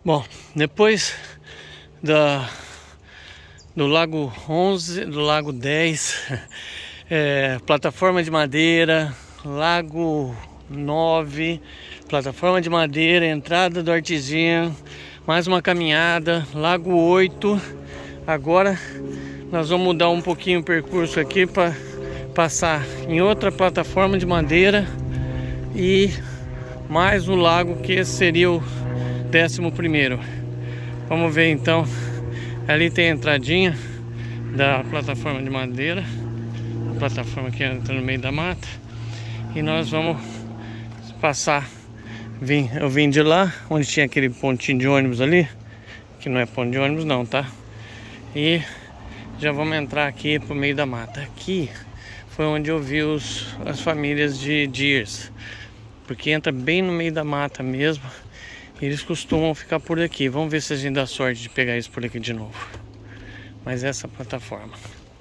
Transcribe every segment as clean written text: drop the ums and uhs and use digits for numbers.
Bom, depois do Lago 11, do Lago 10, plataforma de madeira, Lago 9, plataforma de madeira, entrada do Artezinha, mais uma caminhada, Lago 8. Agora nós vamos mudar um pouquinho o percurso aqui para passar em outra plataforma de madeira e mais um lago, que esse seria o 11º. Vamos ver então. Ali tem a entradinha da plataforma de madeira, a plataforma que entra no meio da mata, e nós vamos passar. Eu vim de lá, onde tinha aquele pontinho de ônibus ali, que não é ponto de ônibus não, tá? E já vamos entrar aqui pro meio da mata. Aqui foi onde eu vi as famílias de deers, porque entra bem no meio da mata mesmo. Eles costumam ficar por aqui. Vamos ver se a gente dá sorte de pegar eles por aqui de novo. Mas essa plataforma.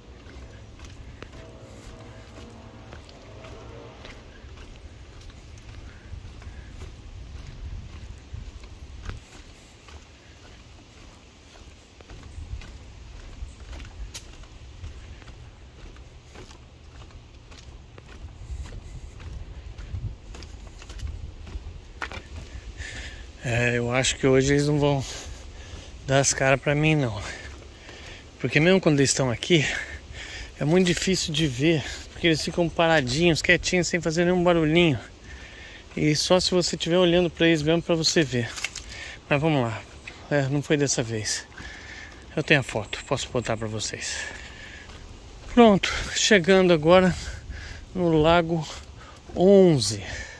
Eu acho que hoje eles não vão dar as caras pra mim não. Porque mesmo quando eles estão aqui, é muito difícil de ver. Porque eles ficam paradinhos, quietinhos, sem fazer nenhum barulhinho. E só se você estiver olhando pra eles mesmo pra você ver. Mas vamos lá. Não foi dessa vez. Eu tenho a foto, posso botar pra vocês. Pronto, chegando agora no Lago 11.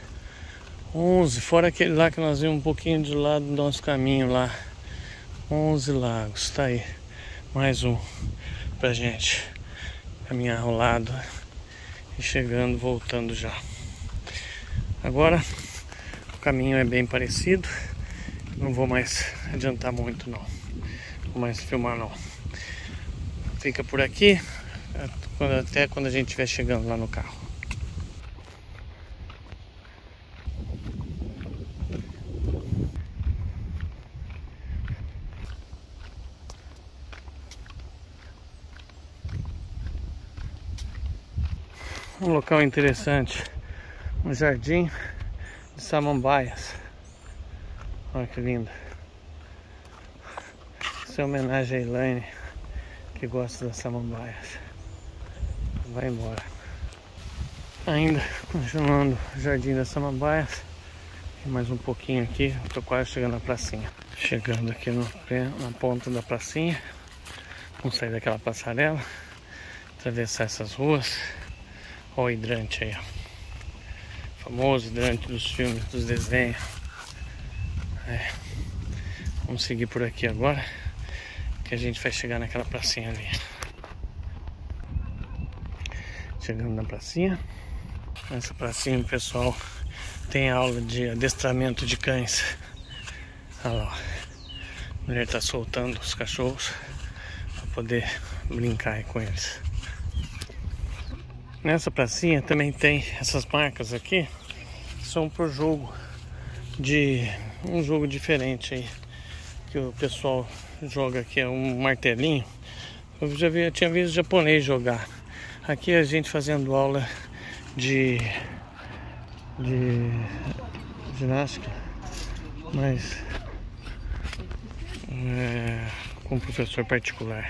Fora aquele lá que nós vimos um pouquinho de lado do nosso caminho lá. 11 lagos, tá aí. Mais um pra gente caminhar ao lado e chegando, voltando já. Agora o caminho é bem parecido. Não vou mais adiantar muito não. Não vou mais filmar não. Fica por aqui até quando a gente estiver chegando lá no carro. Um local interessante, um jardim de samambaias. Olha que lindo. Isso é homenagem a Elaine, que gosta das samambaias. Vai embora. Ainda continuando o jardim das samambaias. Tem mais um pouquinho aqui, estou quase chegando na pracinha. Chegando aqui na ponta da pracinha. Vamos sair daquela passarela, atravessar essas ruas. Olha o hidrante aí, ó. Famoso hidrante dos filmes, dos desenhos. Vamos seguir por aqui agora, que a gente vai chegar naquela pracinha ali. Chegando na pracinha. Nessa pracinha o pessoal tem aula de adestramento de cães. Olha lá, a mulher tá soltando os cachorros para poder brincar aí com eles. Nessa pracinha também tem essas marcas aqui, que são pro jogo de um jogo diferente aí, que o pessoal joga aqui, é um martelinho. Eu tinha visto japonês jogar. Aqui a gente fazendo aula de ginástica, mas com um professor particular.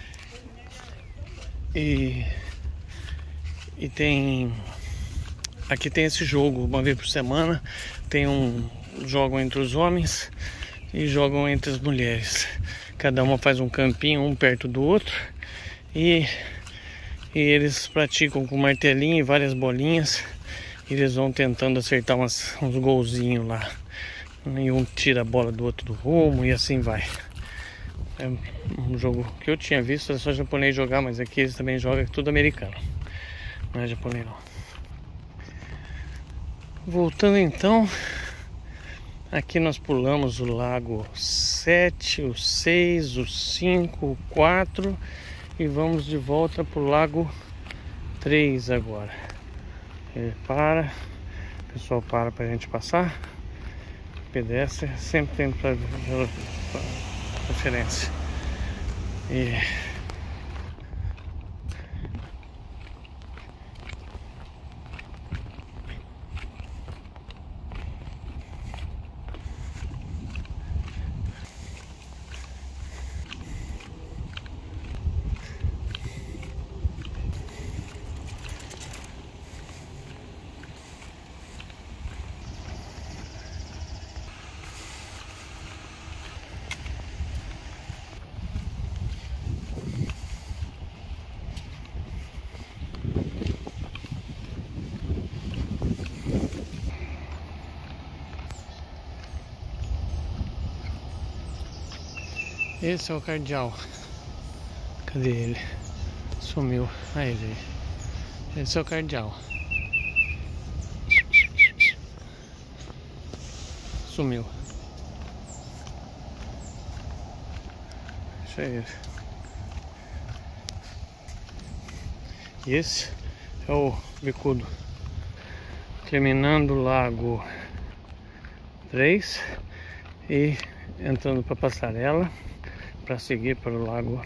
E aqui tem esse jogo, uma vez por semana, jogam entre os homens e jogam entre as mulheres. Cada uma faz um campinho, um perto do outro, e eles praticam com martelinho e várias bolinhas, e eles vão tentando acertar uns golzinhos lá. E um tira a bola do outro do rumo e assim vai. É um jogo que eu tinha visto, era só japonês jogar, mas aqui eles também jogam, é tudo americano. Não é japonês não. Voltando então, aqui nós pulamos o Lago 7, o 6, o 5, o 4 e vamos de volta pro Lago 3 agora. Ele para, o pessoal para pra gente passar. pedestre sempre tem preferência. E esse é o cardeal. Cadê ele? Sumiu. Aí ele. Esse é o cardeal. Sumiu. Deixa ele. E esse é o bicudo. Terminando o lago 3 e entrando para a passarela para seguir para o lago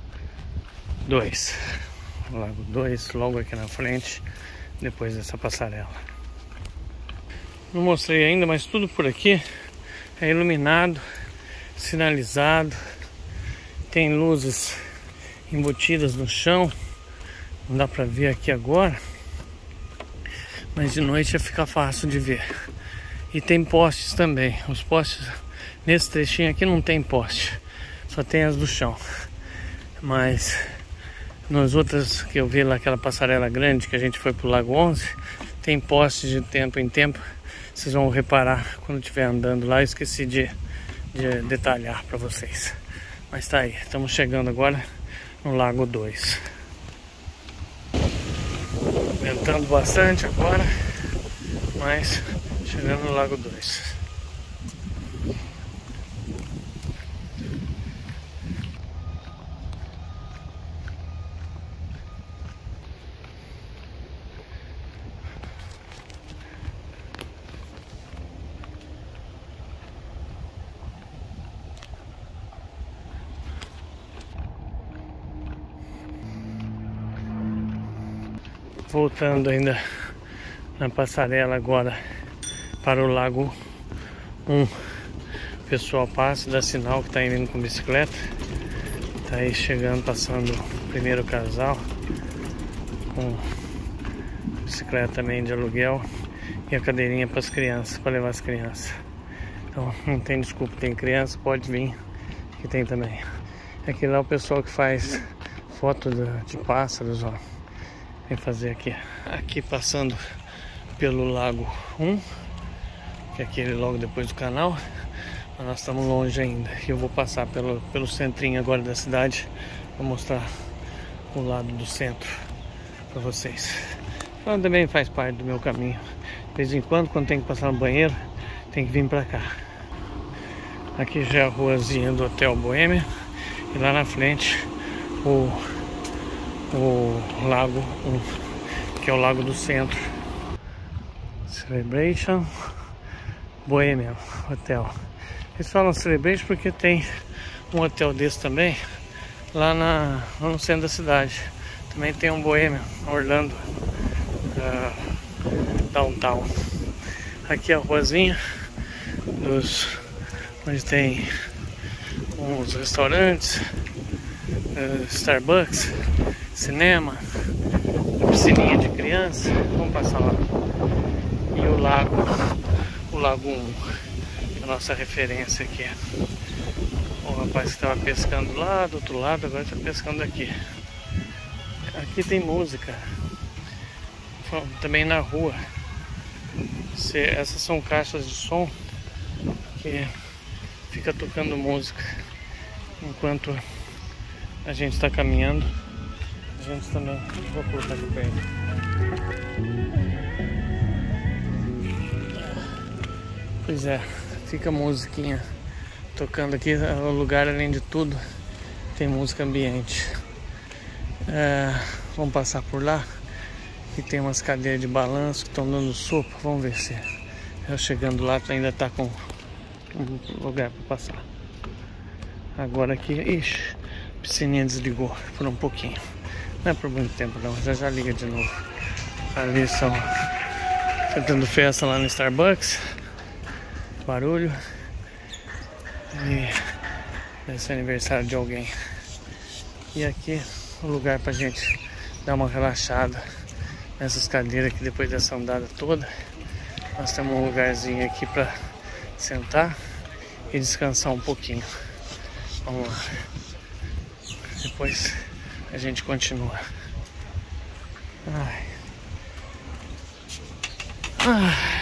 2. O lago 2 logo aqui na frente, depois dessa passarela. Não mostrei ainda, mas tudo por aqui é iluminado, sinalizado, tem luzes embutidas no chão, não dá para ver aqui agora, mas de noite fica fácil de ver. E tem postes também. Os postes nesse trechinho aqui não tem poste, só tem as do chão. Mas nas outras que eu vi lá, aquela passarela grande que a gente foi pro Lago 11, tem postes de tempo em tempo. Vocês vão reparar quando estiver andando lá. Eu esqueci de detalhar para vocês. Mas tá aí, estamos chegando agora no Lago 2. Ventando bastante agora, mas chegando no Lago 2. Voltando ainda na passarela agora para o Lago 1. O pessoal passa, dá sinal que está indo com bicicleta. Tá aí chegando, passando o primeiro casal com bicicleta também de aluguel e a cadeirinha para as crianças, para levar as crianças. Então não tem desculpa, tem criança, pode vir, que tem também. Aqui lá o pessoal que faz foto de pássaros, ó. Vem fazer aqui. Aqui passando pelo Lago 1, que é aquele logo depois do canal. Mas nós estamos longe ainda. E eu vou passar pelo centrinho agora da cidade. Vou mostrar o lado do centro para vocês. Então também faz parte do meu caminho. De vez em quando tem que passar no banheiro, tem que vir para cá. Aqui já é a ruazinha do Hotel Boêmia. E lá na frente o Lago 1, que é o Lago do Centro. Celebration Bohemian Hotel. Eles falam Celebration porque tem um hotel desse também lá no centro da cidade. Também tem um Bohemian, Orlando Downtown. Aqui é a ruazinha onde tem uns restaurantes, Starbucks, cinema, piscininha de criança. Vamos passar lá. E o Lago 1, a nossa referência aqui. O rapaz que estava pescando lá do outro lado, agora está pescando aqui. Aqui tem música também na rua. Essas são caixas de som que fica tocando música enquanto a gente está caminhando. A gente também, vou colocar aqui perto. Pois é, fica a musiquinha tocando aqui. O lugar, além de tudo, tem música ambiente. Vamos passar por lá. E tem umas cadeiras de balanço que estão dando sopa. Vamos ver se eu chegando lá ainda tá com um lugar para passar. Agora aqui, ixi, a piscininha desligou por um pouquinho. Não é por muito tempo não, já liga de novo. Ali são tentando festa lá no Starbucks. Barulho. E deve ser aniversário de alguém. E aqui o lugar pra gente dar uma relaxada nessas cadeiras aqui depois dessa andada toda. Nós temos um lugarzinho aqui pra sentar e descansar um pouquinho. Vamos lá. Depois a gente continua. Ai. Ai.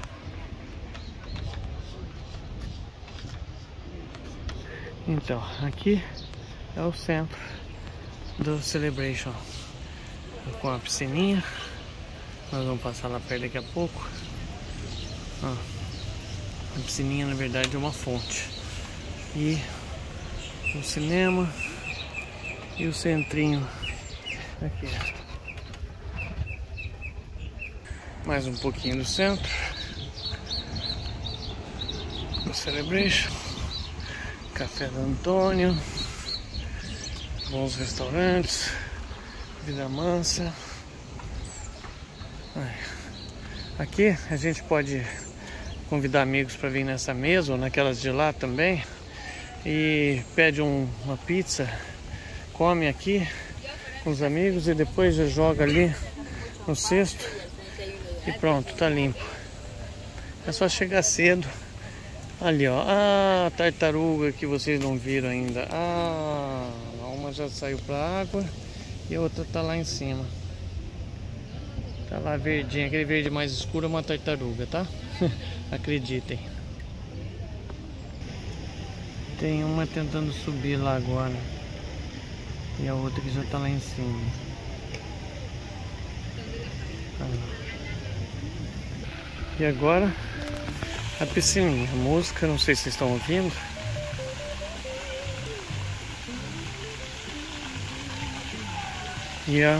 Então, aqui é o centro do Celebration, com a piscininha. Nós vamos passar lá perto daqui a pouco. Ó, a piscininha na verdade é uma fonte. E o cinema e o centrinho aqui. Mais um pouquinho do centro do Celebration. Café do Antônio, bons restaurantes, vida mansa. Aqui a gente pode convidar amigos para vir nessa mesa ou naquelas de lá também e pede uma pizza, come aqui com os amigos e depois já joga ali no cesto e pronto, tá limpo. É só chegar cedo. Ali ó, a tartaruga que vocês não viram ainda. Uma já saiu pra água e a outra tá lá em cima. Tá lá verdinha, aquele verde mais escuro é uma tartaruga, tá? Acreditem. Tem uma tentando subir lá agora e a outra que já tá lá em cima. E agora a piscininha, a música, não sei se vocês estão ouvindo. E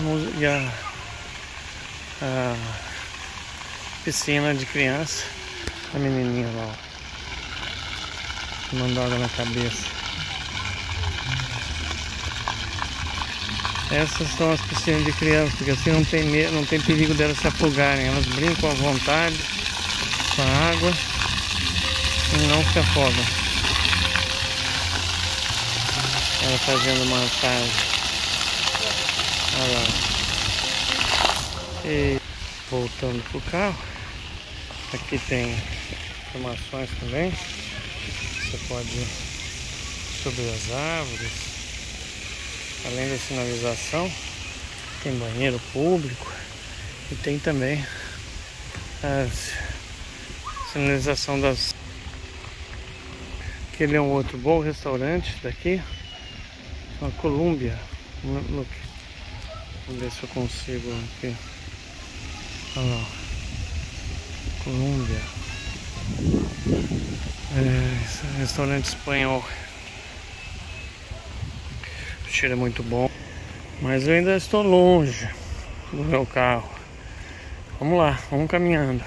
a piscina de criança, a menininha lá, mandando água na cabeça. Essas são as piscinas de criança, porque assim não tem perigo delas se afogarem, elas brincam à vontade com a água e não se afogam. Ela fazendo massagem. Olha lá. E voltando pro carro, aqui tem informações também. Você pode subir as árvores. Além da sinalização, tem banheiro público e tem também a sinalização das. Aquele é um outro bom restaurante daqui, uma Colômbia. Vamos ver se eu consigo aqui. Olha lá, Colômbia. Restaurante espanhol. O cheiro é muito bom, mas eu ainda estou longe do meu carro. Vamos lá, vamos caminhando.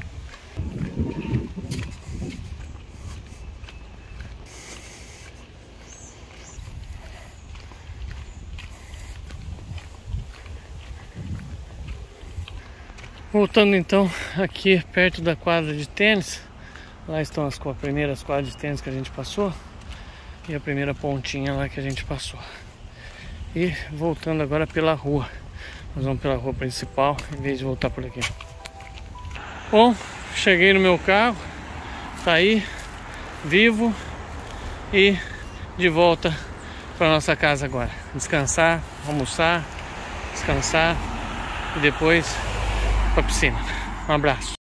Voltando então aqui perto da quadra de tênis. Lá estão as primeiras quadras de tênis que a gente passou e a primeira pontinha lá que a gente passou. E voltando agora pela rua. Nós vamos pela rua principal em vez de voltar por aqui. Bom, cheguei no meu carro. Tá aí, vivo e de volta para nossa casa agora. Descansar, almoçar, descansar e depois pra piscina. Um abraço.